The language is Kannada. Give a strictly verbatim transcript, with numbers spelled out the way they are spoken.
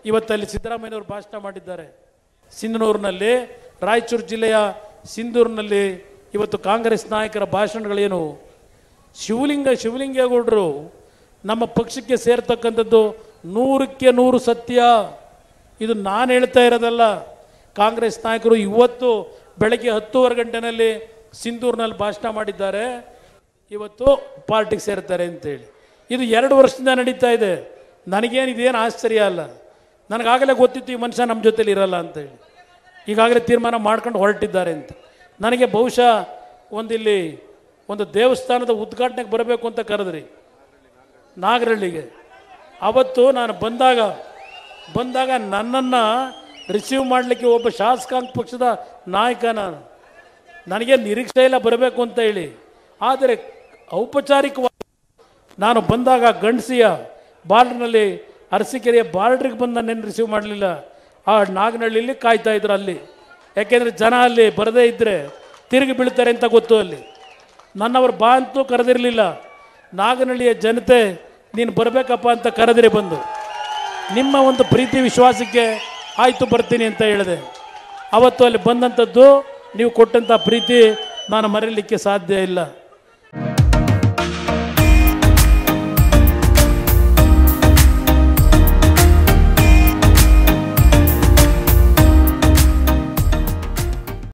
ಇವತ್ತಲ್ಲಿ ಸಿದ್ದರಾಮಯ್ಯನವರು ಭಾಷಣ ಮಾಡಿದ್ದಾರೆ. ಸಿಂಧನೂರಿನಲ್ಲಿ, ರಾಯಚೂರು ಜಿಲ್ಲೆಯ ಸಿಂಧೂರಿನಲ್ಲಿ ಇವತ್ತು ಕಾಂಗ್ರೆಸ್ ನಾಯಕರ ಭಾಷಣಗಳೇನು? ಶಿವಲಿಂಗ ಶಿವಲಿಂಗೇಗೌಡರು ನಮ್ಮ ಪಕ್ಷಕ್ಕೆ ಸೇರ್ತಕ್ಕಂಥದ್ದು ನೂರಕ್ಕೆ ನೂರು ಸತ್ಯ. ಇದು ನಾನು ಹೇಳ್ತಾ ಇರೋದಲ್ಲ. ಕಾಂಗ್ರೆಸ್ ನಾಯಕರು ಇವತ್ತು ಬೆಳಗ್ಗೆ ಹತ್ತೂವರೆ ಗಂಟೆನಲ್ಲಿ ಸಿಂಧೂರಿನಲ್ಲಿ ಭಾಷಣ ಮಾಡಿದ್ದಾರೆ, ಇವತ್ತು ಪಾರ್ಟಿಗೆ ಸೇರ್ತಾರೆ ಅಂತೇಳಿ. ಇದು ಎರಡು ವರ್ಷದಿಂದ ನಡೀತಾ ಇದೆ. ನನಗೇನು ಇದೇನು ಆಶ್ಚರ್ಯ ಅಲ್ಲ. ನನಗಾಗಲೇ ಗೊತ್ತಿತ್ತು ಈ ಮನುಷ್ಯ ನಮ್ಮ ಜೊತೆಲಿ ಇರಲ್ಲ ಅಂತೇಳಿ. ಈಗಾಗಲೇ ತೀರ್ಮಾನ ಮಾಡ್ಕೊಂಡು ಹೊರಟಿದ್ದಾರೆ ಅಂತ. ನನಗೆ ಬಹುಶಃ ಒಂದಿಲ್ಲಿ ಒಂದು ದೇವಸ್ಥಾನದ ಉದ್ಘಾಟನೆಗೆ ಬರಬೇಕು ಅಂತ ಕರೆದ್ರಿ ನಾಗರಹಳ್ಳಿಗೆ. ಅವತ್ತು ನಾನು ಬಂದಾಗ ಬಂದಾಗ ನನ್ನನ್ನು ರಿಸೀವ್ ಮಾಡಲಿಕ್ಕೆ ಒಬ್ಬ ಶಾಸಕಾಂಗ ಪಕ್ಷದ ನಾಯಕ ನಾನು, ನನಗೆ ನಿರೀಕ್ಷೆ ಇಲ್ಲ ಬರಬೇಕು ಅಂತ ಹೇಳಿ. ಆದರೆ ಔಪಚಾರಿಕವಾಗಿ ನಾನು ಬಂದಾಗ ಗಂಡಸಿಯ ಬಾರ್ಡ್ರ್ನಲ್ಲಿ ಅರಸೀಕೆರೆಯ ಬಾರ್ಡ್ರಿಗೆ ಬಂದು ನನ್ನೇನು ರಿಸೀವ್ ಮಾಡಲಿಲ್ಲ. ಆ ನಾಗನಹಳ್ಳಿಯಲ್ಲಿ ಕಾಯ್ತಾ ಇದ್ರು ಅಲ್ಲಿ. ಯಾಕೆಂದರೆ ಜನ ಅಲ್ಲಿ ಬರದೇ ಇದ್ದರೆ ತಿರುಗಿ ಬೀಳ್ತಾರೆ ಅಂತ ಗೊತ್ತು. ಅಲ್ಲಿ ನನ್ನವರು ಬಾ ಅಂತೂ ಕರೆದಿರಲಿಲ್ಲ. ನಾಗನಹಳ್ಳಿಯ ಜನತೆ ನೀನು ಬರಬೇಕಪ್ಪ ಅಂತ ಕರೆದಿರಿ ಬಂದು. ನಿಮ್ಮ ಒಂದು ಪ್ರೀತಿ ವಿಶ್ವಾಸಕ್ಕೆ ಆಯಿತು ಬರ್ತೀನಿ ಅಂತ ಹೇಳಿದೆ. ಅವತ್ತು ಅಲ್ಲಿ ಬಂದಂಥದ್ದು ನೀವು ಕೊಟ್ಟಂಥ ಪ್ರೀತಿ ನಾನು ಮರೀಲಿಕ್ಕೆ ಸಾಧ್ಯ ಇಲ್ಲ.